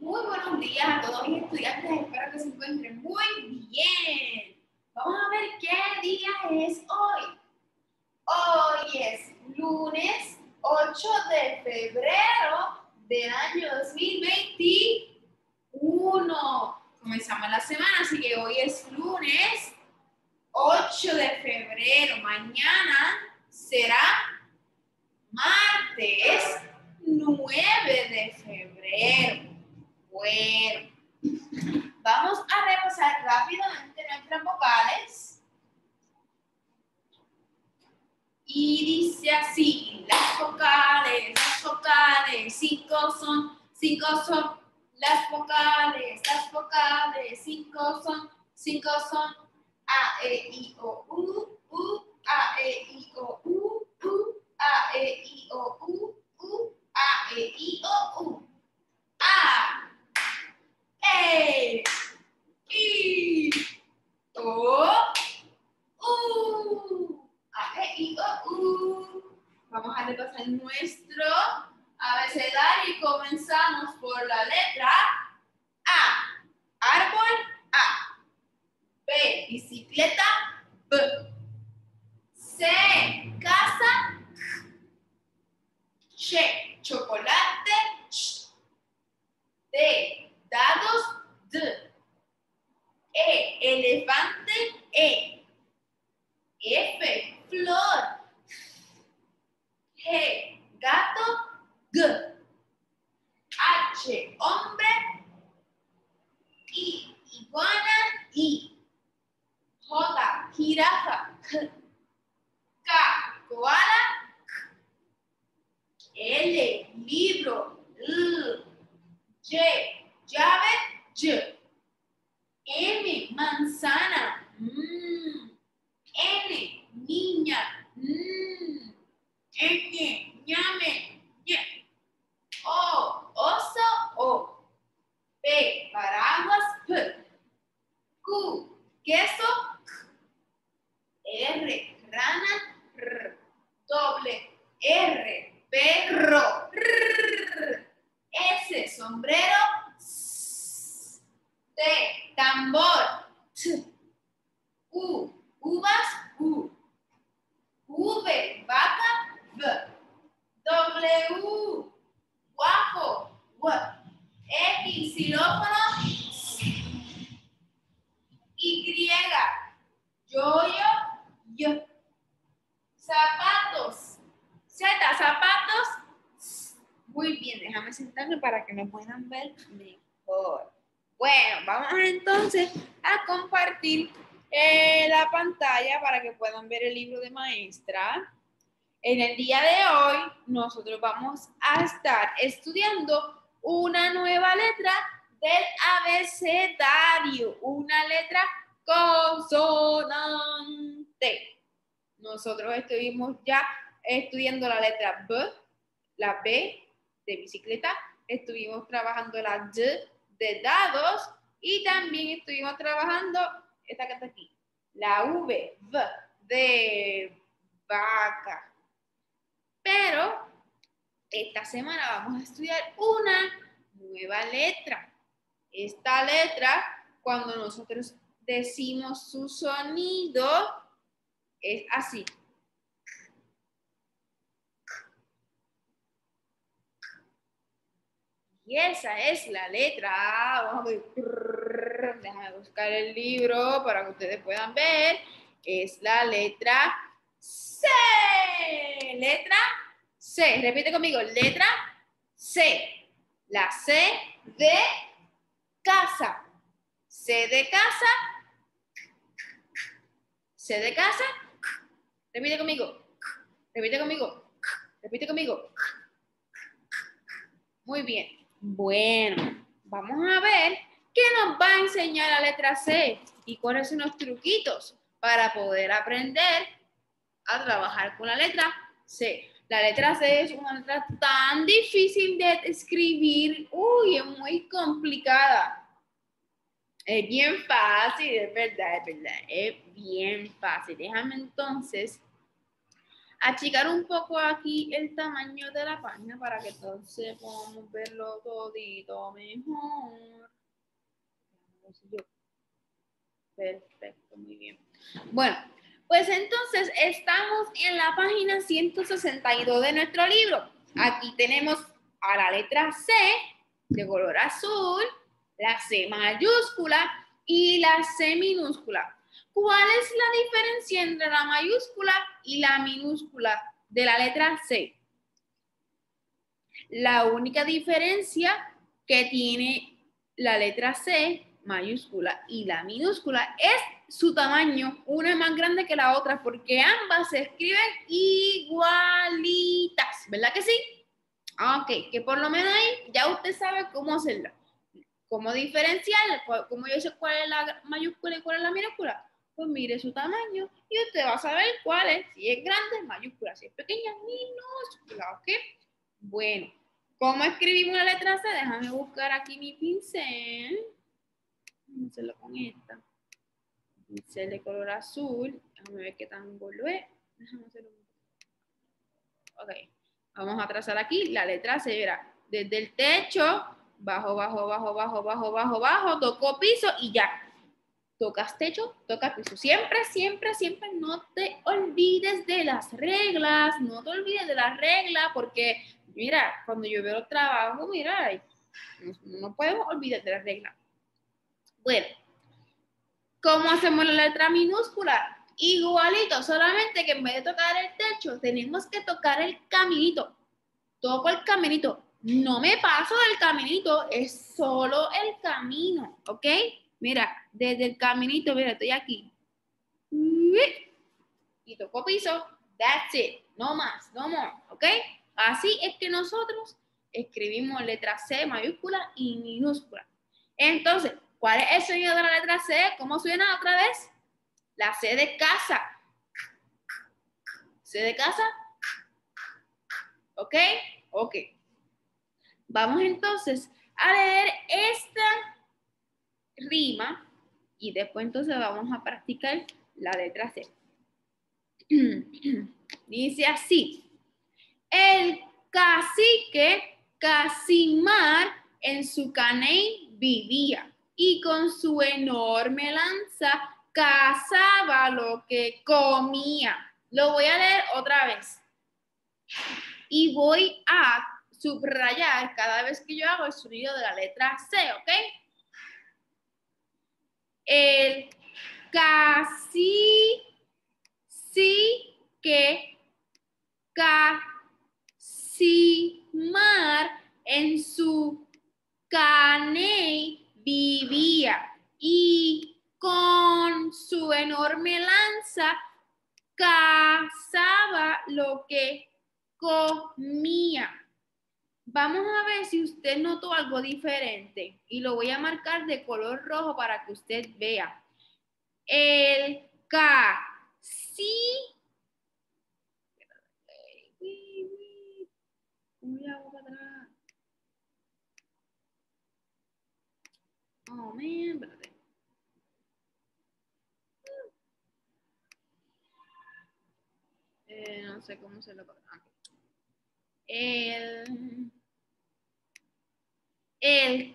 Muy buenos días a todos mis estudiantes, espero que se encuentren muy bien. Vamos a ver qué día es hoy. Hoy es lunes 8 de febrero del año 2021. Comenzamos la semana, así que hoy es lunes 8 de febrero. Mañana será martes 9 de febrero. Bueno, vamos a repasar rápidamente nuestras vocales. Y dice así, las vocales, cinco son las vocales, cinco son A, E, I, O, U, A, E, I, O, U, A, E, I, O, U, A, E, I, O, U. A, E, I, O, U. A, E, I, O, U. Vamos a repasar nuestro abecedario y comenzamos por la letra A. Árbol, A. B. Bicicleta, B. C. Casa, Ch. Chocolate, Ch. D. Dados, D. E. Elefante, E. F. Flor. G. Gato, G. H. Hombre, I. Iguana, I. J. Jirafa, K. K. Koala, K. L. Libro, L. Y. Llave, Y. M. Manzana, N. Niña, N. Ñame, Ñe. O. Oso, O. P. Paraguas, P. Q. Queso, Q. R. Rana, R. Doble R. Perro, R. S. Sombrero, S. T. Tambor, T. U. Uvas, U. V. Vaca, V. W. Guapo, W. X. Xilófono, Y. Yoyo, Yo. Zapatos, Z. Zapatos. Muy bien, déjame sentarme para que me puedan ver mejor. Bueno, vamos entonces a compartir la pantalla para que puedan ver el libro de maestra. En el día de hoy, nosotros vamos a estar estudiando una nueva letra del abecedario, una letra consonante. Nosotros estuvimos ya estudiando la letra B, la B de bicicleta, estuvimos trabajando la D de dados y también estuvimos trabajando esta que está aquí, la V de vaca. Pero esta semana vamos a estudiar una nueva letra. Esta letra, cuando nosotros decimos su sonido, es así. Y esa es la letra A. Vamos a ver. Déjame buscar el libro para que ustedes puedan ver. Es la letra C. Letra C. Repite conmigo. Letra C. La C de casa. C de casa. C de casa. Repite conmigo. Repite conmigo. Repite conmigo. Muy bien. Bueno, vamos a ver qué nos va a enseñar la letra C y cuáles son los truquitos para poder aprender a trabajar con la letra C. La letra C es una letra tan difícil de escribir. Uy, es muy complicada. Es bien fácil, es verdad, es bien fácil. Déjame entonces achicar un poco aquí el tamaño de la página para que entonces podamos verlo todito mejor. Perfecto, muy bien. Bueno, pues entonces estamos en la página 162 de nuestro libro. Aquí tenemos a la letra C de color azul, la C mayúscula y la C minúscula. ¿Cuál es la diferencia entre la mayúscula y la minúscula de la letra C? La única diferencia que tiene la letra C mayúscula y la minúscula es su tamaño. Una es más grande que la otra porque ambas se escriben igualitas, ¿verdad que sí? Ok, que por lo menos ahí ya usted sabe cómo hacerla. ¿Cómo diferenciar? ¿Cómo yo sé cuál es la mayúscula y cuál es la minúscula? Pues mire su tamaño y usted va a saber cuál es. Si es grande, mayúscula. Si es pequeña, minúscula. ¿Ok? Bueno, ¿cómo escribimos la letra C? Déjame buscar aquí mi pincel. Vamos a hacerlo con esta. Pincel de color azul. Déjame ver qué tan gordo es. Déjame hacerlo. Ok. Vamos a trazar aquí la letra C. Verá, desde el techo, bajo, bajo, bajo, bajo, bajo, bajo, bajo, tocó piso y ya. Tocas techo, tocas piso. Siempre, siempre, siempre no te olvides de las reglas. No te olvides de las reglas porque, mira, cuando yo veo el trabajo, mira, no podemos olvidar de las reglas. Bueno, ¿cómo hacemos la letra minúscula? Igualito, solamente que en vez de tocar el techo, tenemos que tocar el caminito. Toco el caminito. No me paso del caminito, es solo el camino, ¿ok? Mira, desde el caminito, mira, estoy aquí. Y toco piso, that's it. No más, no more, ¿ok? Así es que nosotros escribimos letra C mayúscula y minúscula. Entonces, ¿cuál es el sonido de la letra C? ¿Cómo suena otra vez? La C de casa. C de casa. ¿Ok? Ok. Vamos entonces a leer esta rima y después entonces vamos a practicar la letra C. Dice así: el cacique Casimar en su caney vivía y con su enorme lanza cazaba lo que comía. Lo voy a leer otra vez y voy a subrayar cada vez que yo hago el sonido de la letra C, ¿ok? El cacique Casimar en su caney vivía y con su enorme lanza cazaba lo que comía. Vamos a ver si usted notó algo diferente y lo voy a marcar de color rojo para que usted vea. El cacique. ¿Cómo le hago para atrás? Oh, man, espérate. No sé cómo se lo coloca. El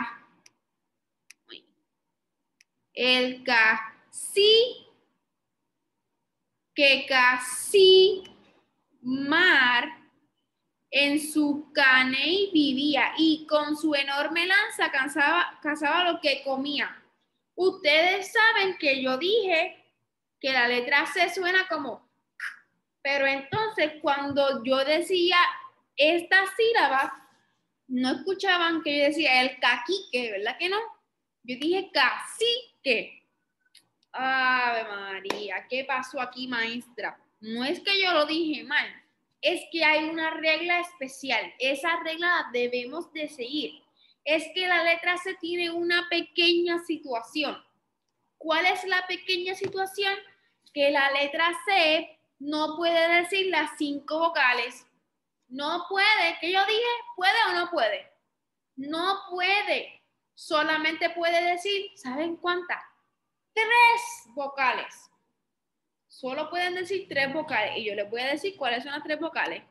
Casimar en su caney vivía y con su enorme lanza cazaba lo que comía. Ustedes saben que yo dije que la letra C suena como, pero entonces cuando yo decía esta sílaba, no escuchaban que yo decía el caquique, ¿verdad que no? Yo dije cacique. Ave María, ¿qué pasó aquí, maestra? No es que yo lo dije mal, es que hay una regla especial. Esa regla la debemos de seguir. Es que la letra C tiene una pequeña situación. ¿Cuál es la pequeña situación? Que la letra C no puede decir las 5 vocales. No puede. ¿Qué yo dije? ¿Puede o no puede? No puede. Solamente puede decir, ¿saben cuántas? 3 vocales. solo pueden decir 3 vocales y yo les voy a decir cuáles son las 3 vocales.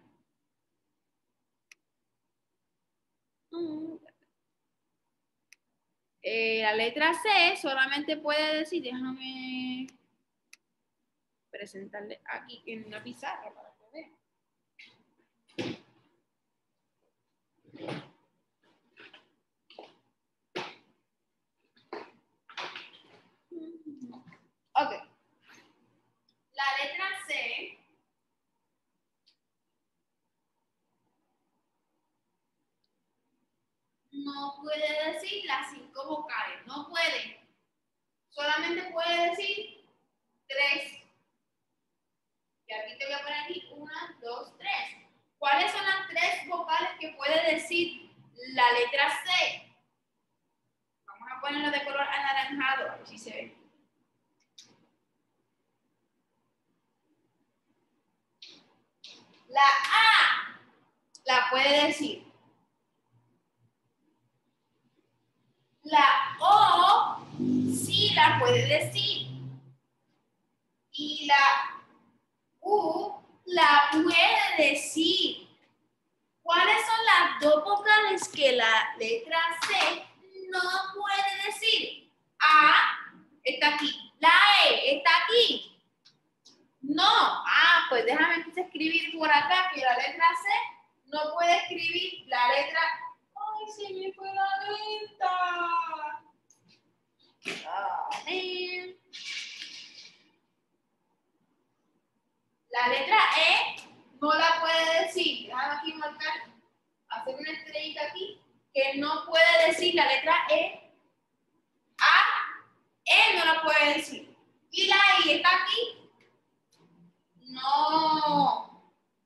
La letra C solamente puede decir, déjame presentarle aquí en una pizarra para que vean. Ok. La letra C no puede decir las 5 vocales, no puede. Solamente puede decir 3. Y aquí te voy a poner aquí 1, 2, 3. ¿Cuáles son las 3 vocales que puede decir la letra C? Vamos a ponerlo de color anaranjado, a ver si se ve. La A la puede decir. La O sí la puede decir. Y la U la puede decir. ¿Cuáles son las 2 vocales que la letra C no puede decir? A está aquí. La E está aquí. No. Pues déjame entonces escribir por acá que la letra C no puede escribir la letra. ¡Ay, se me fue la venta! La letra E no la puede decir. Déjame aquí marcar, hacer una estrellita aquí, que no puede decir la letra E. E no la puede decir. Y la I está aquí. No.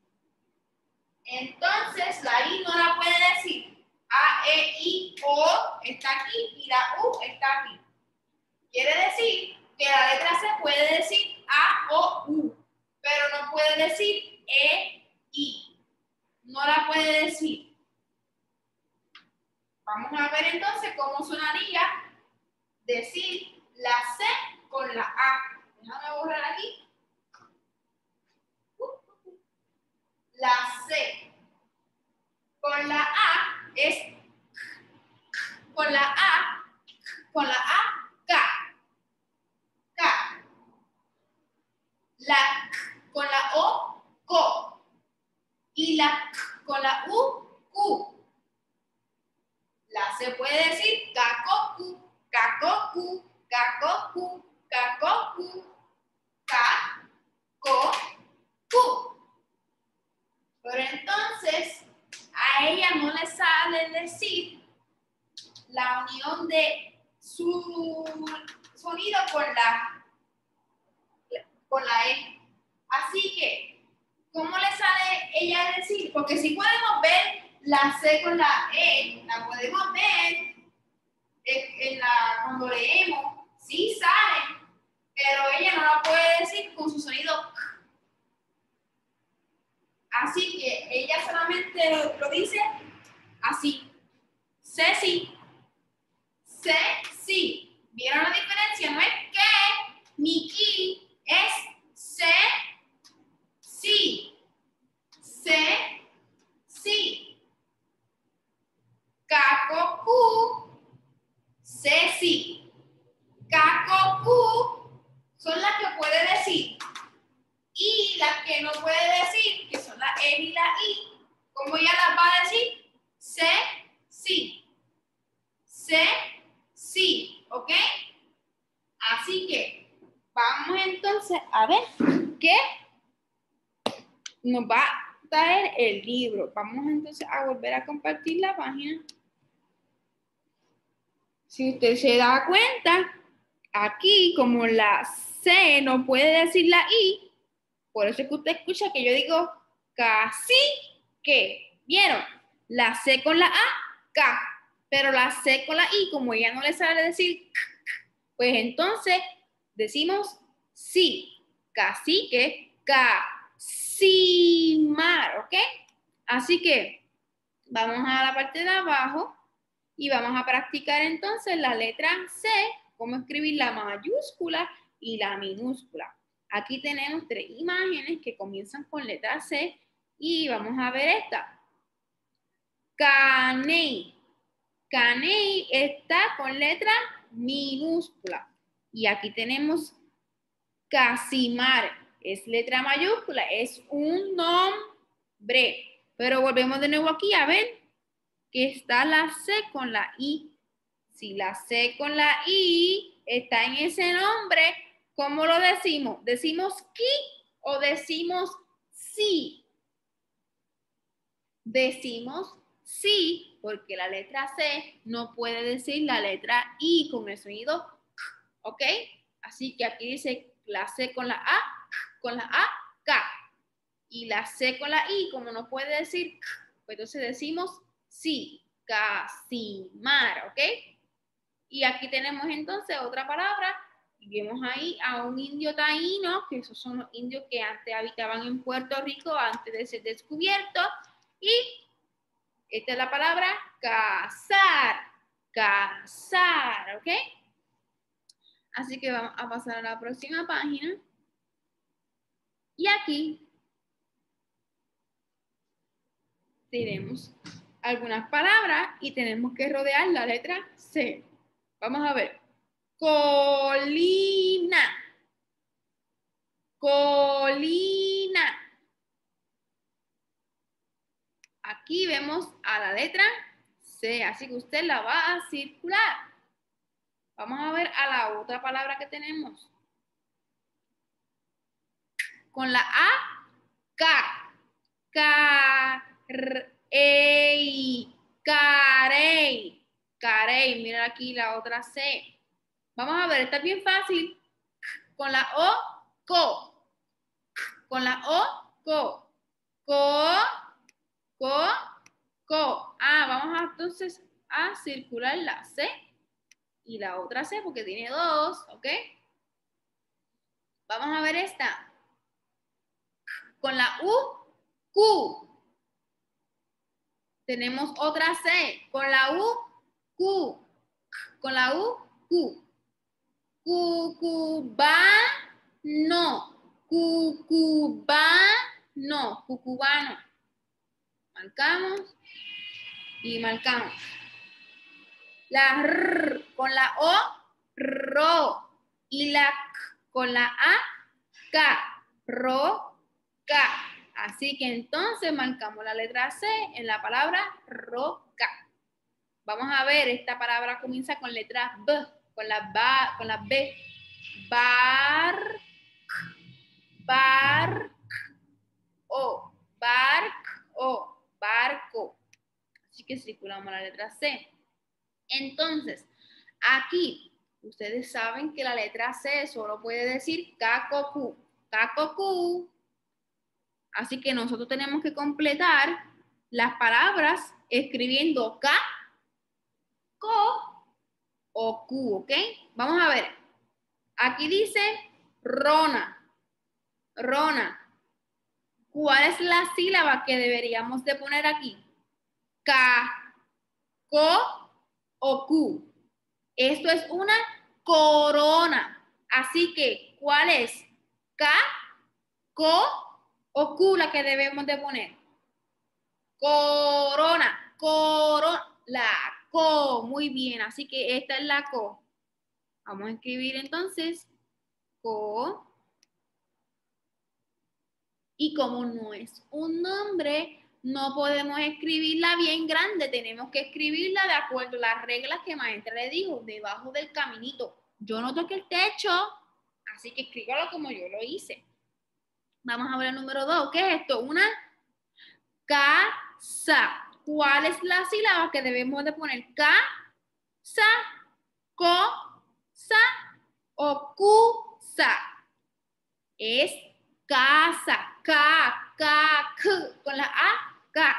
Entonces la I no la puede decir. A, E, I, O está aquí y la U está aquí. Quiere decir que la letra C puede decir A, O, U, pero no puede decir E, I. No la puede decir. Vamos a ver entonces cómo sonaría decir la C con la A. Déjame borrar aquí. La C con la A es con la A, K. K. La K con la O, Co. Y la K con la U, Q. La C puede decir cacocu, cacocu, cacocu, cacocu, ca, co, cu. Pero entonces a ella no le sale decir la unión de su sonido con la E. Así que, ¿cómo le sale ella decir? Porque si podemos ver la C con la E, la podemos ver cuando leemos, sí sale, pero ella no la puede decir con su sonido K. Así que ella solamente lo dice así. Ceci. Sí. ¿Vieron la diferencia? No es que ni ki, es se, sí. Se, sí. Cacocu, Ceci. Cacocu son las que puede decir. Y las que no puede decir, que son la E y la I, ¿cómo ella las va a decir? Se, sí. Se, sí. ¿Ok? Así que vamos entonces a ver qué nos va a traer el libro. Vamos entonces a volver a compartir la página. Si usted se da cuenta, aquí como la C no puede decir la I, por eso es que usted escucha que yo digo casi que. ¿Vieron? La C con la A, K. Pero la C con la I, como ella no le sabe decir, pues entonces decimos sí. Cacique, cacimar, ¿ok? Así que vamos a la parte de abajo y vamos a practicar entonces la letra C, cómo escribir la mayúscula y la minúscula. Aquí tenemos 3 imágenes que comienzan con letra C y vamos a ver esta. Caney. Caney está con letra minúscula. Y aquí tenemos Casimar. Es letra mayúscula, es un nombre. Pero volvemos de nuevo aquí a ver que está la C con la I. Si la C con la I está en ese nombre, ¿cómo lo decimos? ¿Decimos ki o decimos sí? Decimos sí, porque la letra C no puede decir la letra I con el sonido k, ¿ok? Así que aquí dice la C con la A, K. Y la C con la I, como no puede decir k, pues entonces decimos sí, Casimar, ¿ok? Y aquí tenemos entonces otra palabra. Y vemos ahí a un indio taíno, que esos son los indios que antes habitaban en Puerto Rico, antes de ser descubiertos. Y esta es la palabra cazar. Cazar, ¿ok? Así que vamos a pasar a la próxima página. Y aquí tenemos algunas palabras y tenemos que rodear la letra C. Vamos a ver. Colina. Colina. Aquí vemos a la letra C, así que usted la va a circular. Vamos a ver a la otra palabra que tenemos. Con la A, K. Carey. Carey. Carey. Mira aquí la otra C. Vamos a ver, está bien fácil. Con la O, co. Con la O, co. Co. Vamos entonces a circular la C y la otra C porque tiene 2, ¿ok? Vamos a ver esta. Con la U, Q. Tenemos otra C. Con la U, Q. Con la U, Q. Cucubano. Cucubano. Cucubano. Marcamos y marcamos. La R con la O, ro. Y la K con la A, K. Ro, K. Así que entonces marcamos la letra C en la palabra roca. Vamos a ver, esta palabra comienza con letra B, con la B. Barco. Barco. Así que circulamos la letra C. Entonces, aquí, ustedes saben que la letra C solo puede decir cacocu. Cacocu. Así que nosotros tenemos que completar las palabras escribiendo K, co o Q, ¿ok? Vamos a ver. Aquí dice Rona. Rona. ¿Cuál es la sílaba que deberíamos de poner aquí? K, co o Q. Esto es una corona. Así que, ¿cuál es? K, co o Q la que debemos de poner. Corona. La co. Muy bien. Así que esta es la co. Vamos a escribir entonces co. Y como no es un nombre, no podemos escribirla bien grande. Tenemos que escribirla de acuerdo a las reglas que maestra le dijo, debajo del caminito. Yo no toqué el techo, así que escríbalo como yo lo hice. Vamos a ver el número 2. ¿Qué es esto? Una casa. ¿Cuál es la sílaba que debemos de poner? Sa, co, sa o cu, sa. Es casa. Con la A, K.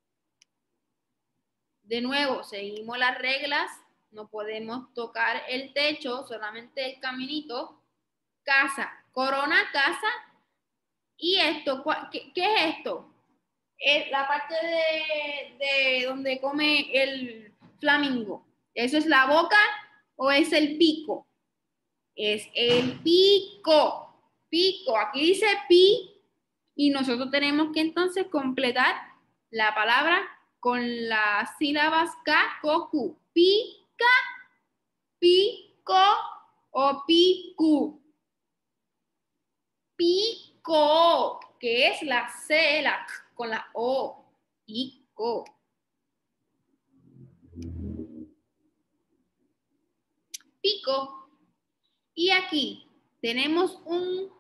De nuevo, seguimos las reglas. No podemos tocar el techo, solamente el caminito. Casa. Corona, casa. ¿Y esto? ¿Qué es esto? Es la parte de donde come el flamingo. ¿Eso es la boca o es el pico? Es el pico. pico. Aquí dice pi y nosotros tenemos que entonces completar la palabra con las sílabas K, Ko, Ku. Pica, pico o picu. Pico, que es la C, la K con la O. Pico. Pico. Y aquí tenemos un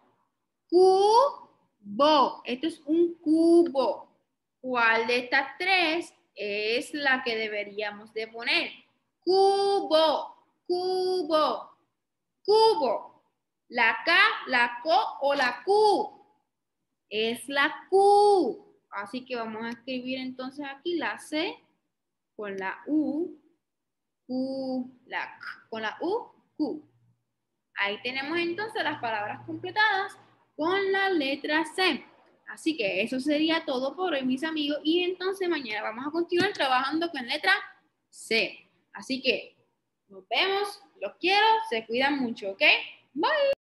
cubo. Esto es un cubo. ¿Cuál de estas tres es la que deberíamos de poner? Cubo, cubo, cubo. La K, la CO o la Q. Es la Q. Así que vamos a escribir entonces aquí la C con la U, Q, la K con la U, Q. Ahí tenemos entonces las palabras completadas con la letra C. Así que eso sería todo por hoy, mis amigos. Y entonces mañana vamos a continuar trabajando con letra C. Así que nos vemos, los quiero, se cuidan mucho, ¿ok? Bye.